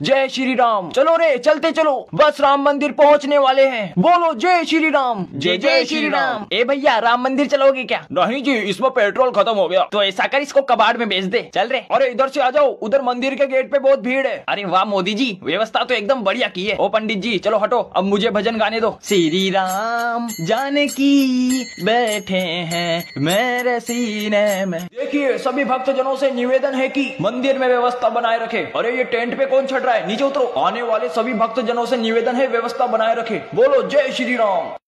जय श्री राम। चलो रे चलते चलो, बस राम मंदिर पहुंचने वाले हैं। बोलो जय श्री राम। जय जय श्री राम। ए भैया राम मंदिर चलोगे क्या? नहीं जी, इसमें पेट्रोल खत्म हो गया। तो ऐसा कर इसको कबाड़ में बेच दे। चल रे। अरे इधर से आ जाओ, उधर मंदिर के गेट पे बहुत भीड़ है। अरे वाह मोदी जी, व्यवस्था तो एकदम बढ़िया की है। ओ पंडित जी चलो हटो, अब मुझे भजन गाने दो। श्री राम जानकी बैठे हैं मेरे सीने में। देखिए सभी भक्तजनों से निवेदन है कि मंदिर में व्यवस्था बनाए रखे। अरे ये टेंट पे कौन चढ़ रहा है, नीचे उतरो। आने वाले सभी भक्तजनों से निवेदन है व्यवस्था बनाए रखे। बोलो जय श्री राम।